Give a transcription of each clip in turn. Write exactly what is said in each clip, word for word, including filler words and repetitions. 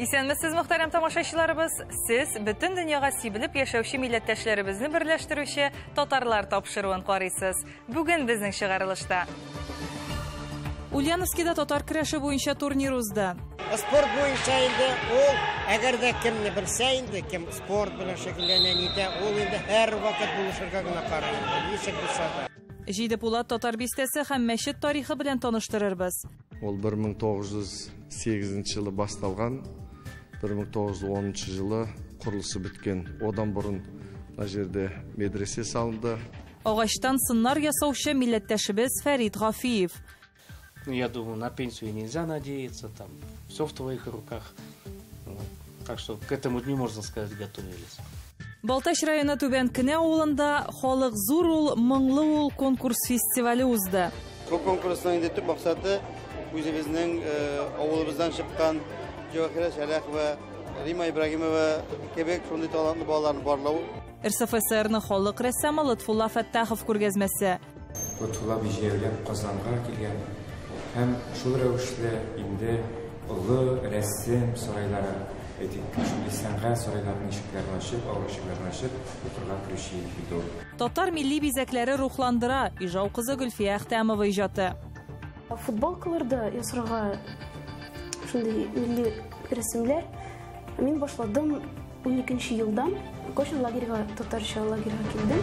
Исәнмесез, мөхтәрәм тамашачыларыбыз, сез бөтен дөньяга сибелеп яшәүче милләттәшләребезне берләштерүче татарлар тапшыруын карыйсыз. Бүген безнең чыгарылышта. Ульяновскида татар көрәше буенча турнир узды. Спорт буенча инде ул, әгәр дә кемне белсә инде, кем спорт белән шөгыльләнә иде, ул инде һәр вакыт булышырга гына карый. Ничек булса да. Җиде Пулат татар бистәсе һәм мәчет тарихы белән таныштырырбыз. Ул бер мең тугыз йөз сигезенче елы басталган, бер мең тугыз йөз онынчы жылы курылышы беткән. Одан бурын бу җирдә медресе салынды. Агачтан сыннар ясаучы милләттәшебез Фәрит Гафиев. Ну, я думаю, на пенсию нельзя надеяться, там все в твоих руках. Так что к этому дню, можно сказать, готовились. Балтач районы Түбән Кенә авылында халык зур ул, моңлы ул конкурс фестивале узды. Бу конкурсның инде төп максаты үзебезнең авылыбыздан чыккан Җавахир Шәрәх ва Рима Ибрагимова кебек шундый талантлы балаларны барлау. РСФСРның халык рәссамы Лотфулла Фәттахов күргәзмәсе. Лотфулла биҗәүләп Казанга килгән һәм шул рәвешле инде олы рәссам сарайлары, сәнгать сарайларының ишекләрен ачып, авыл ишекләрен ачып, укырга керүче иде ул. Татар милли бизәкләре рухландыра, Ижау кызы Гөлфия Әхтәмова иҗаты. Футболкаларда ясарга шундый милли рәсемләр мин башладым ун икенче елдан. Кошын лагерьга, татарча лагерьга килдем.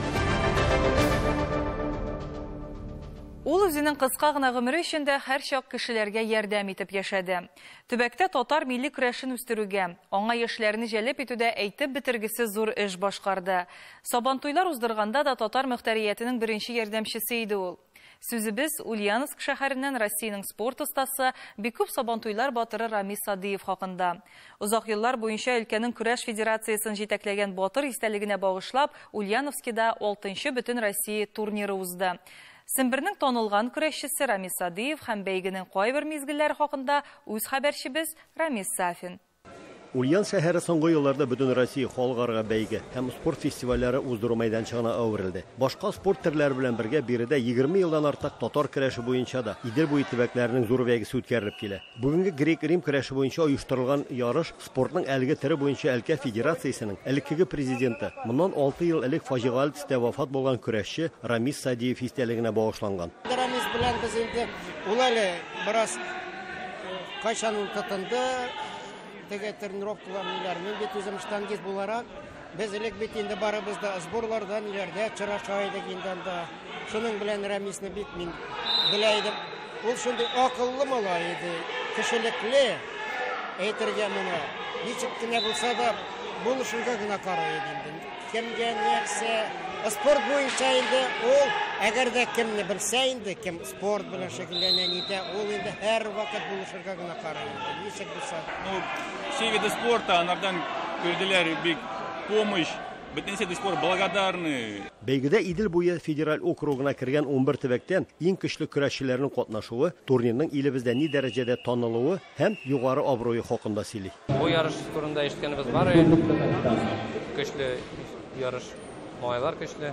Ул үзенең кыска гына гомере эчендә һәр чак кешеләргә ярдәм итеп яшәде. Төбәктә татар милли көрәшен үстерүгә, аңа яшьләрне җәлеп итүдә әйтеп бетергесез зур эш башкарды. Сабантуйлар уздырганда да татар мөхтәриятенең беренче ярдәмчесе иде ул. Сүзебез Ульяновск шәһәреннән Россиянең спорт остасы Бикүп Сабантуйлар батыры Рамис Садыев хакында. Узак еллар буенча өлкәнең көрәш федерациясын җитәкләгән батыр истәлегенә багышлап, Ульяновскида алтынчы бөтен Россия турниры узды. Сембернең танылган көрәшчесе Рамис Садыев һәм бәйгенең кайбер мизгелләре хакында үз хәбәрчебез Рамис Сафин. Ульян шәһәре соңгы елларда бөтен Россия халыкара бәйге һәм спорт фестивальләре уздыру мәйданчыгына әверелде. Башка спорт төрләре белән бергә биредә егерме елдан артык татар көрәше буенча да Идел буе төбәкләренең зур бәйгесе үткәрелеп килә. Бүгенге грек-рим көрәше буенча оештырылган ярыш спортның әлеге төре буенча өлкә федерациясенең элеккеге президенты, моннан алты ел элек фаҗигаль төстә вафат булган көрәшче Рамис Садыев истәлегенә багышланган. Рамис белән без инде ул әле бераз кайчан ул тотынды. Теге тренировкаларны иләрмен бит үзем штангист буларак, без элек бит инде барыбыз да сборлардан иләрдә чыраша идек инде анда. Шуның белән Рамисны бит мин белә идем. Ул шундый акыллы малай иде, кешелекле, әйтергә моны. Ничек кенә булса да булышырга гына карый иде. Кемгә нәрсә спорт буенча инде ул, әгәр дә кемне белсә инде, кем спорт белән шөгыльләнә иде, ул инде һәр вакыт булышырга гына карый. Ничек булса. Ну, все виды спорта анардан күрделәр бик помощь. Бөтенесе до сих пор благодарны. Бәйгедә Идел буе федераль округына кергән ун бер төбәктән иң көчле көрәшчеләрнең катнашуы, турнирның илебездә ни дәрәҗәдә танылуы һәм югары абруе хакында сөйли. Бу ярыш турында ишеткәнебез бар. Көчле ярыш, малайлар көчле.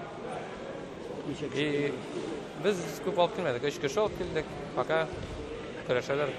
И без күп алып килмәдек, өч кеше алып килдек. Пока көрәшәләр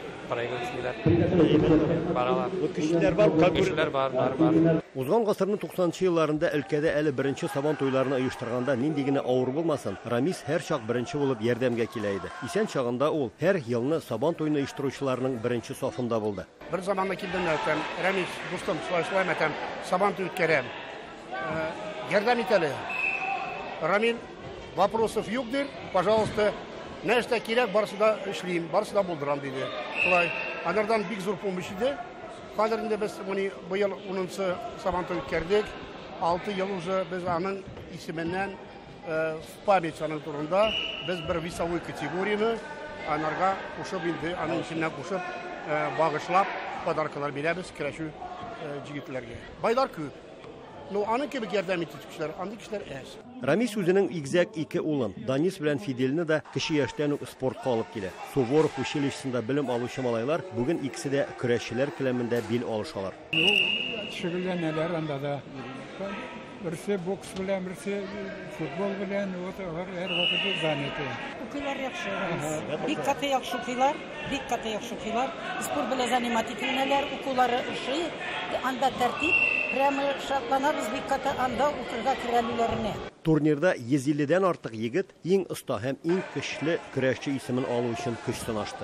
баралар. Көчләр бар, көчләр бар, бар, бар. Узган гасырның туксанынчы елларында өлкәдә әле беренче сабан туйларını оештырганда нинди генә авыр булмасын, Рамис һәр чак беренче булып ярдәмгә килә иде. Исән чагында ул һәр елны сабан туйны оештыручыларның беренче сафында булды. Bir zamanda kildim ötem, Рамис, dostum, слышалам ötem, сабан туй үткәрәм. Ярдәм итәле. Рамин, вопросов юктыр, пожалуйста, нәрсә кирәк, барысы да эшлим, барысы да булдырам диде. Шулай, анардан бик зур помощь иде. Хәзер инде без моны бу ел унынчы сабантуй үткәрдек. алты ел уже без аның исеменнән в память аның турында без бер весовой категорияны анарга кушып инде, аның исеменнән кушып багышлап подаркалар бирәбез көрәшү җегетләргә. Байлар күп. Ну, аның кебек ярдәм итү кешеләр, андый кешеләр әз. Рамис үзенең игезәк ике улын, Данис белән Фиделне да кеше яшьтән үк спортка алып килә. Суворов училищесында белем алучы малайлар бүген икесе дә көрәшчеләр келәмендә бил алышалар. Ну, шөгыльләнәләр анда да. Бірсе бокс білән, бірсе футбол білән, әр вақытта заняты. Укыйлар яхшы. Бик каты яхшы укыйлар, бик каты яхшы укыйлар. Спорт белән занимать ителәләр, укулары ошый, анда тәртип, прямо шатланабыз бик каты анда укырга керәлүләренә. Турнирда йөз илледән артык егет иң оста һәм иң көчле көрәшче исемен алу өчен көч сынашты.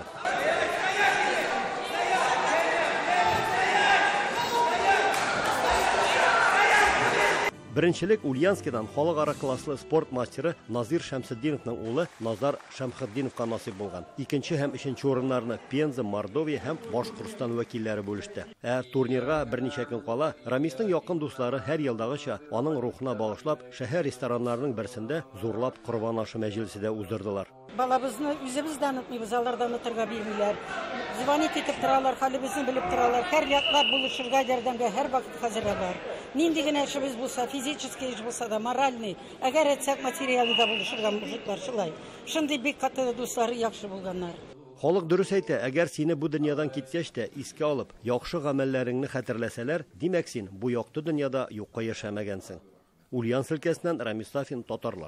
Беренчелек Ульяновскидан халыкара класслы спорт мастеры Назир Шәмсетдиновның улы Назар Шәмхетдиновка насыйп булган. Икенче һәм өченче урыннарны Пенза, Мордовия һәм Башкортстан вәкилләре бүлеште. Ә турнирга берничә көн кала Рамисның якын дуслары һәр елдагыча аның рухына багышлап шәһәр рестораннарының берсендә зурлап корбан ашы мәҗлесе дә уздырдылар. Балабызны үзебез дә онытмыйбыз, аларда онытырга бирмиләр. Звонить итеп торалар, хәлебезне белеп торалар. Һәр яклап булышырга ярдәмгә һәр вакыт хәзерләр. Нинди генә эшебез булса, физический эш булса да, моральный, әгәр әйтсәк материалы да булышырга мужиклар шулай. Шундый бик каты дуслары яхшы булганнар. Халык дөрес әйтә, әгәр сине бу дөньядан киткәч тә искә алып, яхшы гамәлләреңне хәтерләсәләр, димәк син бу якты дөньяда юкка яшәмәгәнсең. Ульяновск өлкәсеннән Рамис Сафин, татарлар.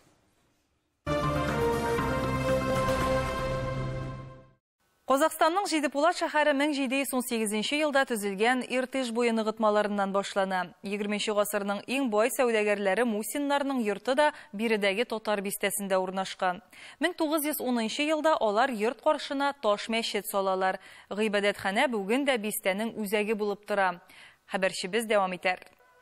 Казакъстанның Жидепулат шәһәре мең җиде йөз унсигезенче елда төзелгән Иртеш буе ныгытмаларыннан башлана. егерменче гасырның иң бай сәүдәгәрләре Мусиннарның йорты да биредәге татар бистәсендә урнашкан. мең тугыз йөз унынчы елда алар йорт каршына таш мәчет салалар. Гыйбадәтханә бүген дә бистәнең үзәге булып тора. Хәбәрчебез дәвам итәр.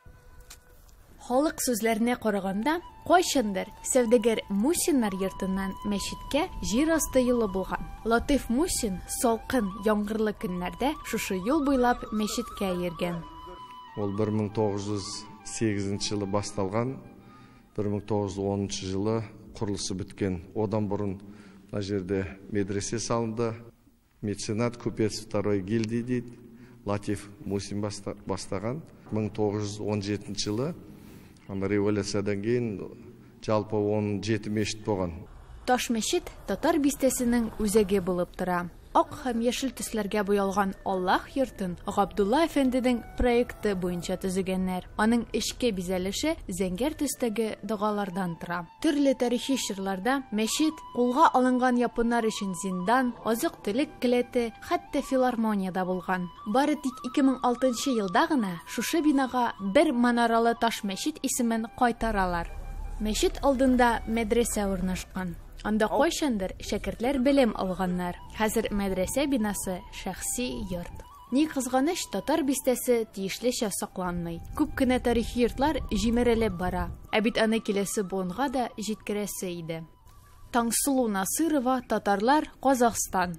Халык сүзләренә караганда, кайчандыр сәүдәгәр Мусиннар йортыннан мәчеткә җир асты юлы булган. Латиф Мусин салкын, яңгырлы көннәрдә шушы юл буйлап мәчеткә йөргән. Ул бер мең тугыз йөз сигезенче елы басталган, бер мең тугыз йөз онынчы жылы курылышы беткән. Одан бурын бу җирдә медресе салынды. Меценат купец второй гильдии дейт, Латиф Мусин бастаган. мең тугыз йөз он жетенче жылы революциядан кейін жалпы он жеті мешіт болған. Таш мәчет татар бистәсенең үзәге булып тора. Ак һәм яшел төсләргә буялган Аллаһ йортын Габдулла әфәнденең проекты буенча төзегәннәр. Аның эчке бизәлеше зәңгәр төстәге догалардан тора. Төрле тарихи чырларда мәчет, кулга алынган японнар өчен зиндан, азык-төлек келәте, хәтта филармонияда булган. Бары тик ике мең алтынчы елда гына шушы бинага бер манаралы таш мәчет исемен кайтаралар. Мәчет алдында мәдрәсә урнашкан. Анда кайчандыр шәкертләр белем алганнар. Хәзер мәдрәсә бинасы шәхси йорт. Ни кызганыч, татар бистәсе тиешлечә сакланмый. Күп кенә тарихи йортлар җимерелеп бара. Ә бит аны киләсе буынга да җиткерәсе иде. Таңсылу Насырова, татарлар, Казакъстан.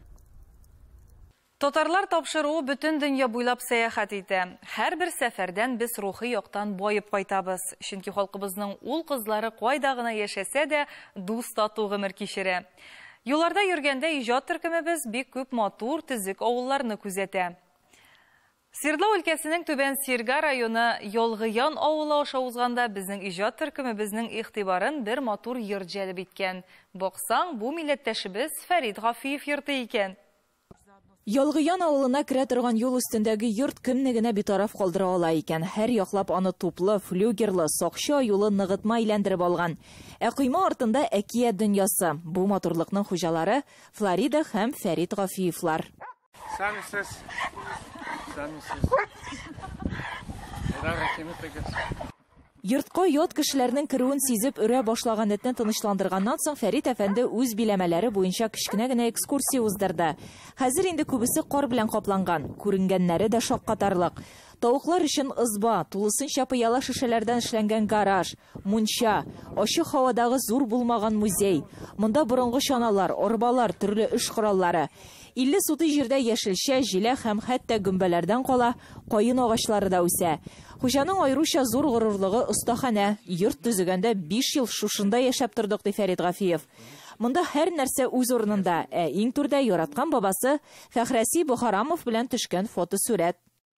Татарлар тапшыруы бөтен дөнья буйлап сәяхәт итә. Һәрбер сәфәрдән без рухи яктан байып кайтабыз. Чөнки халкыбызның ул кызлары кайда гына яшәсә дә дус тату гомер кичерә. Юлларда йөргәндә иҗат төркемебез бик күп матур төзек авылларны күзәтә. Свердлов өлкәсенең Түбән Сирга районы Ялгыян авылы аша узганда безнең иҗат төркемебезнең игътибарын бер матур йорт җәлеп иткән. Баксаң, бу милләттәшебез Фәрит Гафиев йорты икән. Ялгыян авылына керә торган юл өстендәге йорт кемне генә битараф калдыра ала икән. Һәр яклап аны туплы, флюгерлы, сакча юлы ныгытма әйләндереп алган. Ә койма артында әкият дөньясы. Бу матурлыкның хуҗалары Флорида һәм Фәрит Гафиевлар. Самисез. Самисез. Йортка ят кешеләрнең керүен сизеп өрә башлаган этне тынычландырганнан соң Фәрит әфәнде үз биләмәләре буенча кечкенә генә экскурсия уздырды. Хәзер инде күбесе кар белән капланган, күренгәннәре дә шаккатарлык. Тавыклар өчен ызба, тулысынча пыяла шешәләрдән эшләнгән гараж, мунча, ачык һавадагы зур булмаган музей. Монда борынгы чаналар, арбалар, төрле эш кораллары. илле суты җирдә яшелчә, җиләк һәм хәтта гөмбәләрдән кала кайын агачлары да үсә. Хуҗаның айруча зур горурлыгы остаханә. Йорт төзегәндә биш ел шушында яшәп тордык, ди Фәрит Гафиев. Монда һәр нәрсә үз урынында, ә иң түрдә яраткан бабасы Фәхрәси Бухарамов белән төшкән фотосурәт.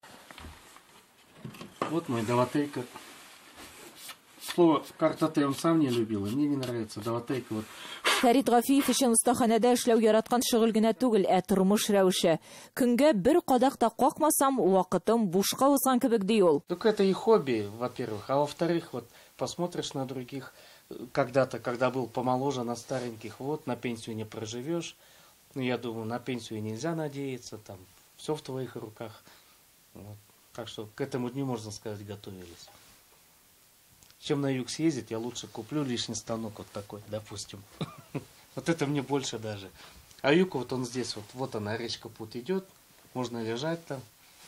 Вот мой Даватейка. Слово картоте он сам не любил, и мне не нравится. Даватейка вот Фәрит Гафиев өчен остаханәдә эшләү яраткан шөгыль генә түгел, ә тормыш рәвеше. Көнгә бер кадак та какмасам, вакытым бушка узган кебек ди ул. Так это и хобби, во-первых, а во-вторых, вот посмотришь на других, когда-то, когда был помоложе, на стареньких, вот, на пенсию не проживешь. Ну, я думаю, на пенсию нельзя надеяться, там, все в твоих руках. Вот. Так что к этому дню, можно сказать, готовились. Чем на юг съездить, я лучше куплю лишний станок вот такой, допустим. Вот это мне больше даже. А юг вот он здесь, вот, вот она, речка Пут идет, можно лежать там.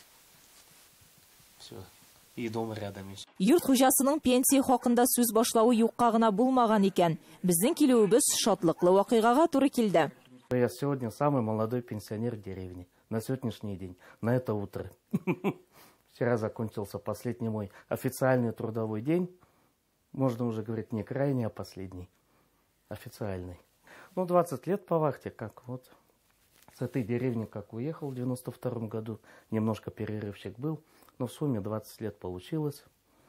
Все. И дома рядом. Йорт хуҗасының пенсия хакында сүз башлауы юкка гына булмаган икән. Безнең килүебез шатлыклы вакыйгага туры килде. Я сегодня самый молодой пенсионер в деревне. На сегодняшний день, на это утро. Вчера закончился последний мой официальный трудовой день. Можно уже говорить не крайний, а последний. Официальный. Ну, двадцать лет по вахте, как вот. С этой деревни, как уехал в девяносто втором году. Немножко перерывчик был. Но в сумме двадцать лет получилось.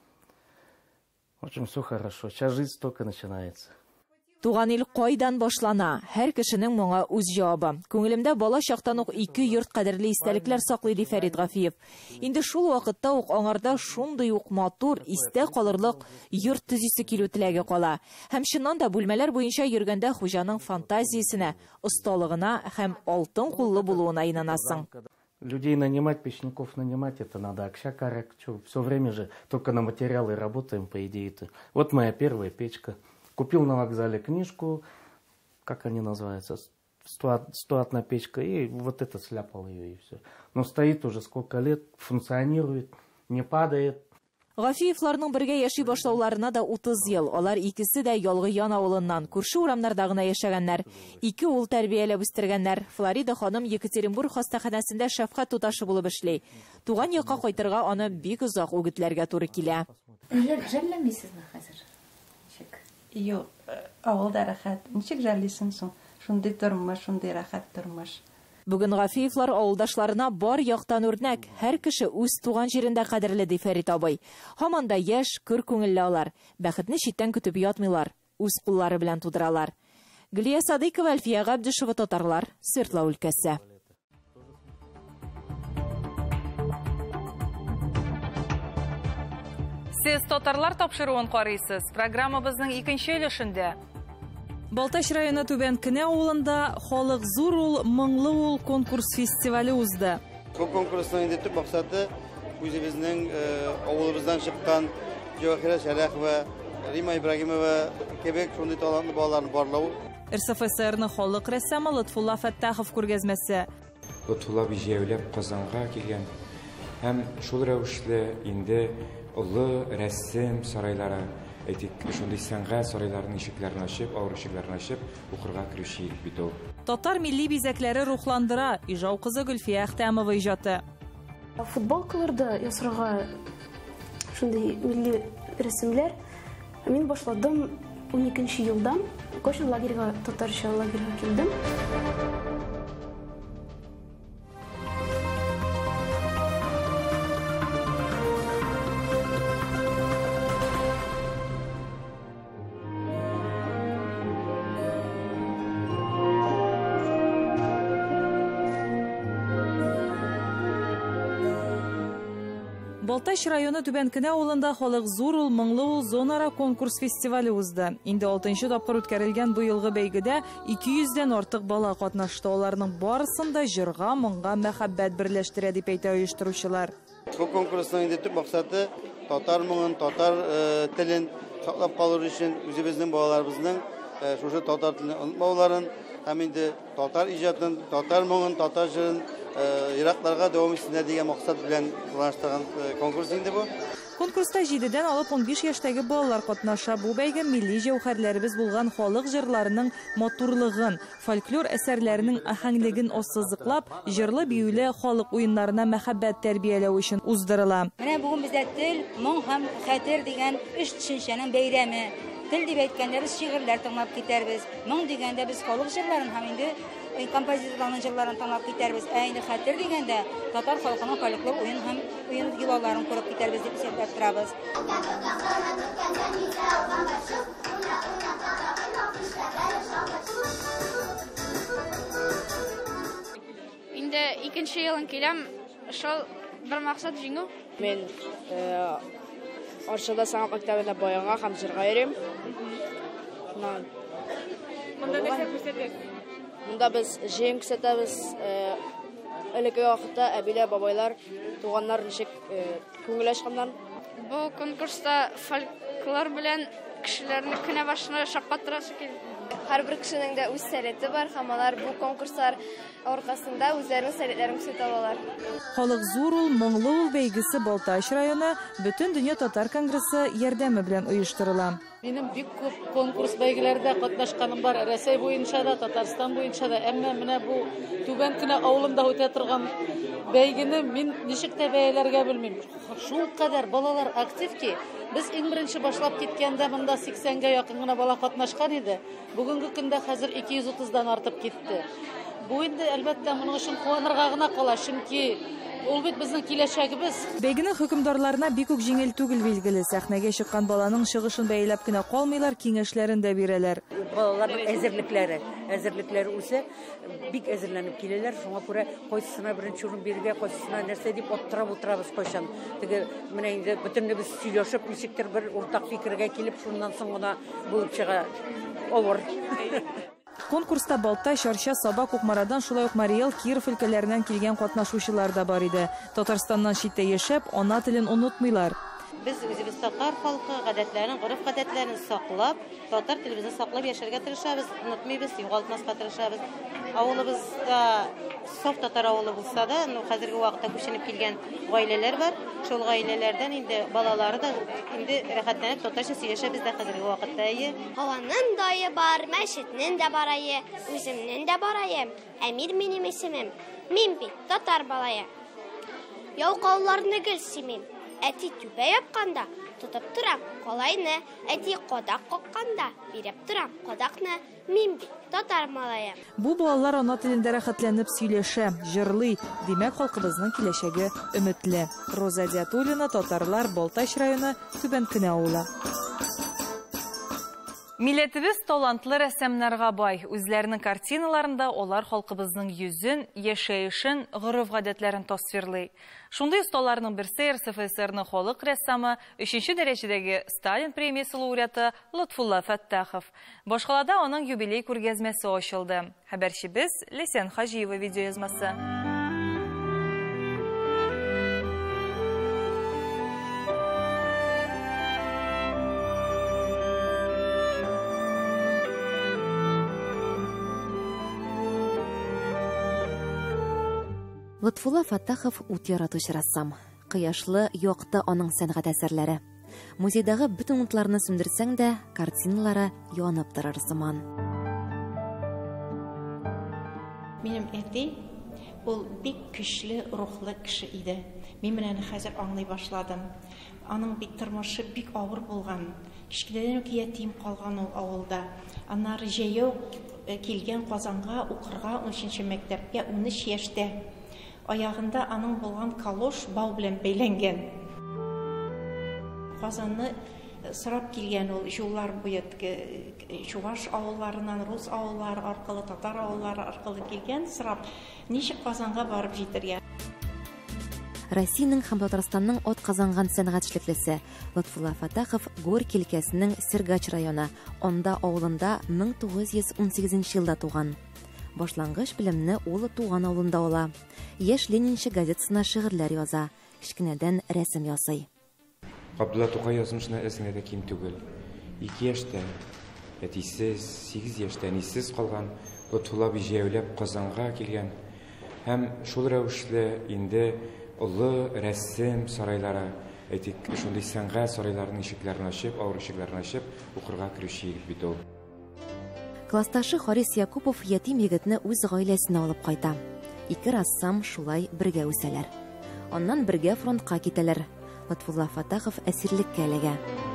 В общем, все хорошо. Сейчас жизнь только начинается. Туган ил кайдан башлана? Һәр кешенең моңа үз җавабы. Күңелемдә бала чактан ук ике йорт кадерле истәлекләр саклый ди Фәрит Гафиев. Инде шул вакытта ук аңарда шундый ук матур, истә калырлык йорт төзисе килү теләге кала. Һәм чыннан да бүлмәләр буенча йөргәндә хуҗаның фантазиясенә, осталыгына һәм алтын куллы булуына инанасың. Людей нанимать, печников нанимать, это надо общак, все время же только на материалы работаем, по идее-то. Вот моя первая печка. Купил на вокзале книжку, как они называются, стуатная печка, и вот это сляпал ее, и все. Но стоит уже сколько лет, функционирует, не падает. Гафиевларның бергә яши башлауларына да утыз ел. Алар икесе дә Ялгы ян авылыннан, күрше урамнарда гына яшәгәннәр. Ике ул тәрбияләп үстергәннәр. Флорида ханым Екатеринбург хастаханәсендә шәфкать туташы булып эшли. Туган якка кайтырга аны бик озак үгетләргә туры килә. Жәлләмисезме хәзер? Юк, авылда рәхәт. Ничек жәллисең соң? Шундый тормыш, шундый рәхәт тормыш. Бүген Гафиевлар авылдашларына бар яктан үрнәк. Һәр кеше үз туган җирендә кадерле ди Фәрит абый. Һаман да яшь, көр күңелле алар. Бәхетне читтән көтеп ятмыйлар. Үз куллары белән тудыралар. Гөлия Садыкова, Әлфия Габдишева, Татарлар, Свердлов өлкәсе. Сез татарлар тапшыруын карыйсыз. Программабызның икенче өлешендә. Балтач районы Түбән Кенә авылында халык зур ул, моңлы ул конкурс фестивале узды. Бу конкурсның инде төп максаты үзебезнең авылыбыздан чыккан Җавахира Шәрәхова, Рима Ибрагимова кебек шундый талантлы балаларны барлау. РСФСРның халык рәссамы Лотфулла Фәттахов күргәзмәсе. Лотфулла Биҗәүләп Казанга килгән һәм шул рәвешле инде олы рәссам сарайлары, әйтик, шундый сәнгать сарайларының ишекләрен ачып, авыр ишекләрен ачып, укырга керүче бит ул. Татар милли бизәкләре рухландыра. Ижау кызы Гөлфия Әхтәмова иҗаты. Футболкаларда ясарга шундый милли рәсемләр мин башладым уникенче елдан. Кошын лагерьга, татарча лагерьга килдем. Балтач районы Түбән Кенә авылында халык зур ул, моңлы ул зонара конкурс фестивале узды. Инде алтынчы тапкыр үткәрелгән бу елгы бәйгедә ике йөздән артык бала катнашты. Аларның барысында җырга, моңга мәхәббәт берләштерә дип әйтә оештыручылар. Бу конкурсның инде төп максаты татар моңын, татар телен саклап калыр өчен үзебезнең балаларыбызның шушы татар телен онытмауларын һәм инде татар иҗатын, татар моңын, татар җырын Иракларга дәвам итсеннәр дигән максат белән планлаштырган конкурс инде бу. Конкурста җидедән алып ун биш яшьтәге балалар катнаша. Бу бәйге милли җәүһәрләребез булган халык җырларының матурлыгын, фольклор әсәрләренең аһәңлеген ассызыклап, җырлы-биюле халык уеннарына мәхәббәт тәрбияләү өчен уздырыла. Менә бүген бездә тел, моң һәм хәтер дигән өч төшенчәнең бәйрәме. Тел дип әйткәндә без шигырьләр тыңлап китәрбез. Моң дигәндә без халык җырларын һәм инде композиторларның җырларын тыңлап китәрбез. Ә инде хәтер дигәндә татар халкының фольклор уен һәм уен йолаларын күреп китәрбез дип исәпләп торабыз. икенче елын киләм, шул бер максат җиңү. Мен Арчада саңа мәктәбендә баянга һәм җырга йөрим. Монда нәрсә күрсәтәсез? Монда без җиң күрсәтәбез. Элекке вакытта әбиләр, бабайлар, туганнар ничек күңел ачканнар. Бу конкурста фольклор белән кешеләрне кенә башына шаккаттырасы килде. Һәрбер кешенең дә үз сәләте бар, һәм алар бу конкурслар аркасында үзләренең сәләтләрен күрсәтә алалар. Халык зур ул, моңлы ул бәйгесе Балтач районы Бөтен дөнья татар конгрессы ярдәме белән оештырыла. Минем бик күп конкурс бәйгеләрдә катнашканым бар, Рәсәй буенча да, Татарстан буенча да, әмма менә бу түбән кенә авылында үтә торган бәйгене мин ничек тә бәяләргә белмим. Шул кадәр балалар актив ки, без иң беренче башлап киткәндә монда сиксәнгә якын гына бала катнашкан иде. Бүгенге көндә хәзер ике йөз утыздан артып китте. Бу инде әлбәттә моның өчен куанырга гына кала, чөнки ул бит безнең киләчәгебез. Бәйгенең хөкемдарларына бик үк җиңел түгел билгеле. Сәхнәгә чыккан баланың чыгышын бәяләп кенә калмыйлар, киңәшләрен дә бирәләр. Балаларның әзерлекләре, әзерлекләре үсә, бик әзерләнеп киләләр. Шуңа күрә кайсысына беренче урын бирергә, кайсысына нәрсә дип аптырап утырабыз кайчан. Теге менә инде бөтенләбез сөйләшеп, ничектер бер уртак фикергә килеп, шуннан соң гына булып чыга авыр. Конкурста Балтач, Арча, Саба, Кукмарадан, шулай ук Мари-Эл, Киров өлкәләреннән килгән катнашучылар да бар иде. Татарстаннан читтә яшәп, ана телен онытмыйлар. Без үзебез татар халкы гадәтләрен, гореф-гадәтләрен саклап, татар телебезне саклап яшәргә тырышабыз, онытмыйбыз, югалтмаска тырышабыз. Авылыбызда саф татар авылы булса да, ну хәзерге вакытта күченеп килгән гаиләләр бар. Шул гаиләләрдән инде балалары да инде рәхәтләнеп татарча сөйләшә бездә хәзерге вакытта. Һаваның дайы бар, мәчетнең дә барайы, үземнең дә бараем. Әмир минем исемем. Мин бит татар балае. Яукауларны гел симим. Әти түбә япканда тотып торам, калайны. Әти кадак какканда биреп торам, кадакны. Мин бит татар малае. Бу балалар ана телендә рәхәтләнеп сөйләшә, җырлый. Димәк, халкыбызның киләчәге өметле. Роза Диатуллина, Татарлар, Балтач районы, Түбән Кенә авылы. Милләтебез талантлы рәссамнарга бай. Үзләренең картиналарында олар халкыбызның йөзен, яшәешен, гореф-гадәтләрен тасвирлый. Шундый осталарның берсе РСФСРның халык рәссамы, өченче дәрәҗәдәге Сталин премиясе лауреаты Лотфулла Фәттахов. Башкалада аның юбилей күргәзмәсе ачылды. Хәбәрчебез Лесен Хаҗиева видеоязмасы. Лотфулла Фәттахов ут яратучы рәссам. Кыяшлы, якты аның сәнгать әсәрләре. Музейдагы бөтен утларны сүндерсәң дә, картиналары янып торыр сыман. Минем әти ул бик көчле рухлы кеше иде. Мин менә хәзер аңлый башладым. Аның бит тормышы бик авыр булган. Кичкедән үк ятим калган ул авылда. Аннары җәяү килгән Казанга укырга унөченче мәктәпкә унөч яшьтә. Аягында аның булган калош бау белән бәйләнгән. Казанны сырап килгән ул юллар буе Чуваш авылларыннан рус авыллары аркылы, татар авыллары аркылы килгән сырап. Ничек Казанга барып җитәргә? Россиянең һәм Татарстанның от казанган сәнгатьчелесе Лотфулла Фәттахов Горький өлкәсенең Сергач районы, Онда авылында мең тугыз йөз унсигезенче елда туган. Башлангыч белемне ул туган авылында ала. Яшь Ленинче газетасына шигырьләр яза, кичкенәдән рәсем ясый. Габдулла Тукай язмышына әсенә дә ким түгел. ике яшьтә, әтисез, сигез яшьтә әнисез калган Лотфулла җәяүләп Казанга килгән һәм шул рәвешле инде олы рәсем сарайлары, әйтик, шундый сәнгать сарайларының ишекләрен ачып, авыр ишекләрен ачып, укырга керүче егет бит ул. Классташы Харис Якупов ятим егетне үз гаиләсенә алып кайта. Ике рассам шулай бергә үсәләр. Аннан бергә фронтка китәләр. Лотфулла Фәттахов әсирлеккә эләгә.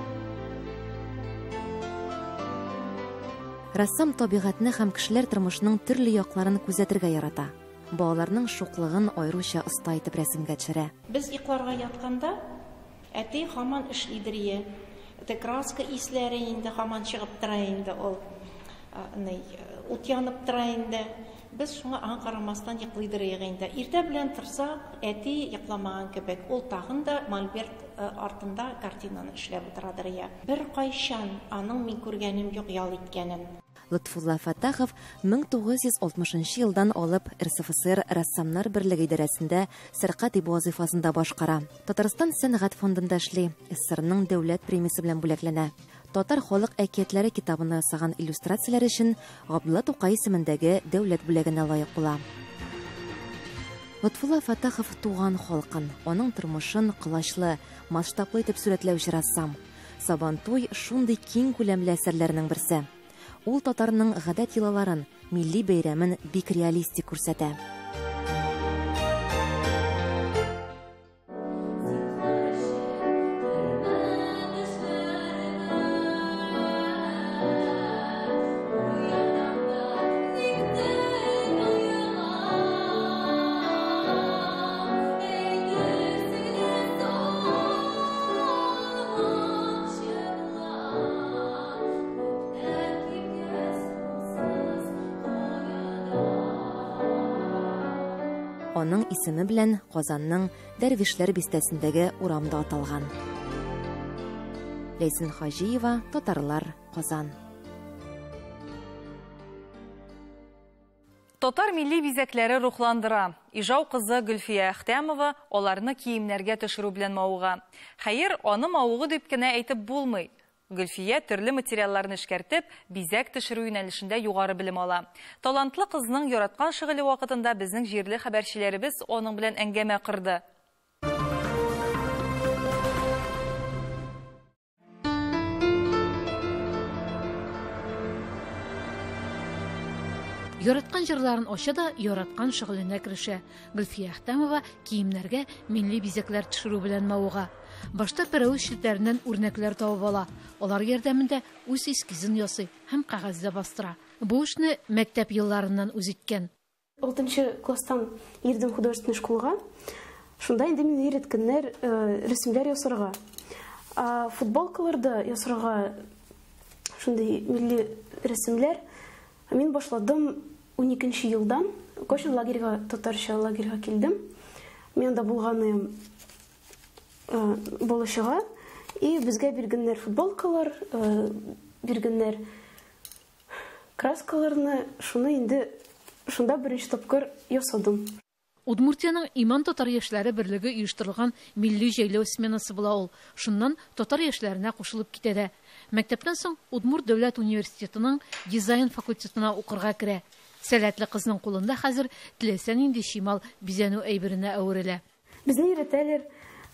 Рассам табигатьне һәм кешеләр тормышының төрле якларын күзәтергә ярата. Балаларның шуклыгын аеруча оста итеп рәсемгә төшерә. Без йокларга ятканда, әти һаман эшлидер. Те краска исләре инде һаман чыгып тора инде ул. Ут янып тора инде. Без шуңа аңа карамастан йоклыйдыр инде. Иртә белән торсак, әти йокламаган кебек, ул тагын да мольберт артында картинаны эшләп утырадыр я. Бер кайчан аның мин күргәнем юк ял иткәнен. Лотфулла Фаттахов мең тугыз йөз алтмышынчы елдан алып эр эс эф эс эр рәссамнар берлеге идарәсендә сәркать ибу вазифасында башкара. Татарстан сәнгать фондында эшли, СССРның дәүләт премиясе белән бүләкләнә. Татар халык әкиятләре китабына ясаган иллюстрацияләр өчен Габдулла Тукай исемендәге дәүләт бүләгенә лаек була. Лотфулла Фаттахов туган халкын, аның тормышын кылачлы, масштаблы итеп сүрәтләүче рәссам. Сабантуй шундый киң күләмле әсәрләрнең берсе. Ул татарның гадәт йолаларын, милли бәйрәмен бик реалистик күрсәтә. Аның исеме белән Казанның Дәрвишләр бистәсендәге урамда аталган. Ләйсен Хаҗиева, Татарлар, Казан. Татар милли бизәкләре рухландыра. Ижау кызы Гөлфия Әхтәмова аларны киемнәргә төшерү белән мавыга. Хәер, аны мавыгы дип кенә әйтеп булмый. Гөлфия төрле материалларны эшкәртеп, бизәк төшерү юнәлешендә югары белем ала. Талантлы кызның яраткан шөгыле вакытында безнең җирле хәбәрчеләребез аның белән әңгәмә кырды. Яраткан җырларын ача да яраткан шөгыленә керешә. Гөлфия Әхтәмова киемнәргә милли бизәкләр төшерү белән мавыга. Башта пәрәү читләреннән үрнәкләр табып ала. Алар ярдәмендә үз эскизын ясый һәм кәгазьдә бастыра. Бу эшне мәктәп елларыннан үз иткән. алтынчы класстан йөрдем художественный школга. Шунда инде мине өйрәткәннәр рәсемләр ясарга. Футболкаларда ясарга шундый милли рәсемләр. Мин башладым уникенче елдан. Кошын лагерьга, татарча лагерьга килдем. Мен да булганым болышыга. И безгә биргәннәр футболкалар, биргәннәр краскаларны. Шуны инде шунда беренче тапкыр ясадым. Удмуртияның Иман татар яшьләре берлеге оештырылган милли җәйләү сменасы була ул. Шуннан татар яшьләренә кушылып китә дә. Мәктәптән соң Удмурт дәүләт университетының дизайн факультетына укырга керә. Сәләтле кызның кулында хәзер теләсә нинди шимал бизәнү әйберенә әверелә. Безне өйрәтәләр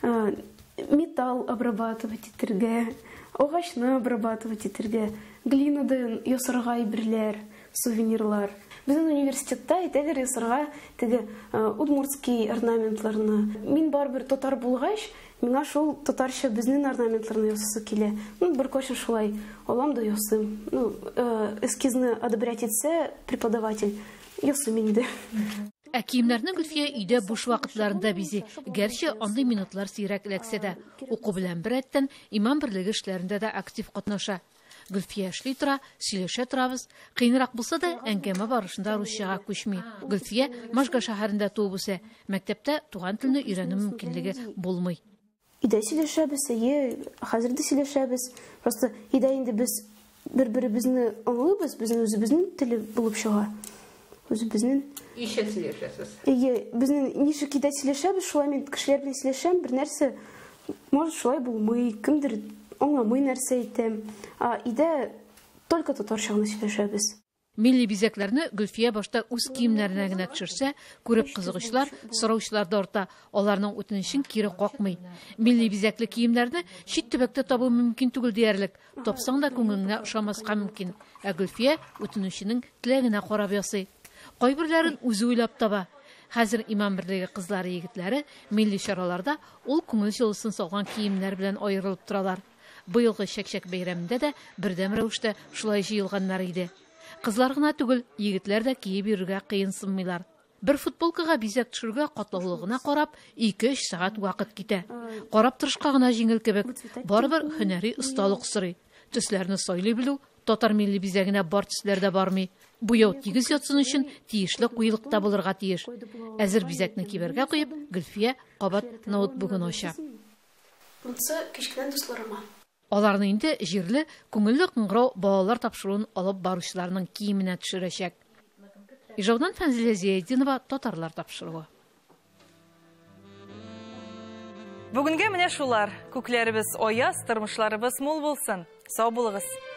металл обрабатывать итәргә, агачны обрабатывать итәргә, глинадан ясарга әйберләр, сувенирлар. Безнең университетта әйтәләр ясарга теге удмуртский орнаментларны. Мин барбер татар булгач, миңа шул татарча безнең орнаментларны ясасы килә. Ну, бер кайчан шулай алам да ясыйм. Ну, эскизны одобрять итсә преподаватель, ясыйм инде. Ә киемнәрне Гөлфия өйдә буш вакытларында бизи. Гәрчә андый минутлар сирәк эләксә дә, уку белән берәттән иман берлеге эшләрендә дә актив катнаша. Гөлфия эшли тора, сөйләшә торабыз. Кыйнрак булса да, әңгәмә барышында русчага күчми. Гөлфия Можга шәһәрендә туып үсә. Мәктәптә туган телне өйрәнү мөмкинлеге булмый. Идә сөйләшәбез, әйе, хәзер дә сөйләшәбез. Просто идә инде без бер-беребезне аңлыйбыз, безнең үзебезнең теле булып чыга. Үзебезнең Ишә сөйләшәсез. Әйе, безнең ничек идә сөйләшәбез, шулай мин кешеләр белән сөйләшәм, бер нәрсә, может, шулай булмый, кемдер аңламый нәрсә әйтәм. А идә только татарча гына сөйләшәбез. Милли бизәкләрне Гөлфия башта үз киемнәренә генә төшерсә, күреп кызыгычлар, сораучылар да арта, аларның үтенечен кире какмый. Милли бизәкле киемнәрне чит төбәктә табу мөмкин түгел диярлек. Тапсаң да күңелеңә ошамаска мөмкин. Ә Гөлфия үтенеченең теләгенә карап ясый. Кайберләрен үзе уйлап таба. Хәзер иман берлеге кызлары, егетләре милли чараларда ул күңел җылысын салган киемнәр белән аерылып торалар. Быелгы чәк-чәк бәйрәмендә дә бердәм рәвештә шулай җыелганнар иде. Кызлар гына түгел, егетләр дә киеп йөрергә кыенсынмыйлар. Бер футболкага бизәк төшерүгә катлаулыгына карап ике-өч сәгать вакыт китә. Карап торышка гына җиңел кебек, барыбер һөнәри осталык сорый. Төсләрне сайлый белү татар милли бизәгенә бар төсләр дә бармый. Буяу тигез ятсын өчен тиешле куелыкта булырга тиеш. Әзер бизәкне кибәргә куеп, Гөлфия кабат ноутбугын ача. Монсы кичкенән дусларыма. Аларны инде җирле күңелле кыңгырау балалар тапшыруын алып баручыларның киеменә төшерәчәк. Ижаудан Фәнзилә Зиядинова татарлар тапшыруы. Бүгенгә менә шулар. Күкләребез аяз, тормышларыбыз мул булсын. Сау булыгыз.